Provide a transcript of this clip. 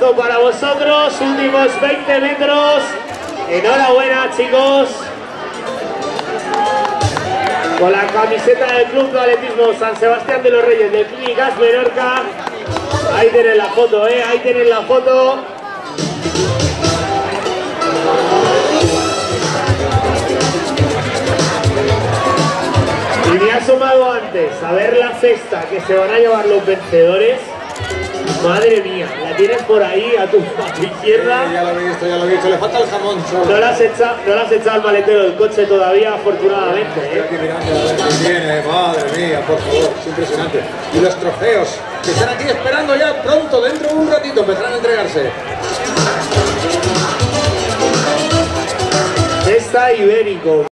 aplauso para vosotros, últimos 20 metros. Enhorabuena, chicos. Con la camiseta del Club de Atletismo San Sebastián de los Reyes de Clínicas Menorca. Ahí tienen la foto, ahí tienen la foto. Y me he asomado antes a ver la cesta que se van a llevar los vencedores. Madre mía, la tienes por ahí a tu izquierda. Ya lo he visto, le falta el jamón. No la has echado al maletero del coche todavía, afortunadamente. Estoy aquí mirando a ver qué tiene, madre mía, por favor, es impresionante. Y los trofeos que están aquí esperando ya pronto, dentro de un ratito, empezarán a entregarse. Cesta Ibérico.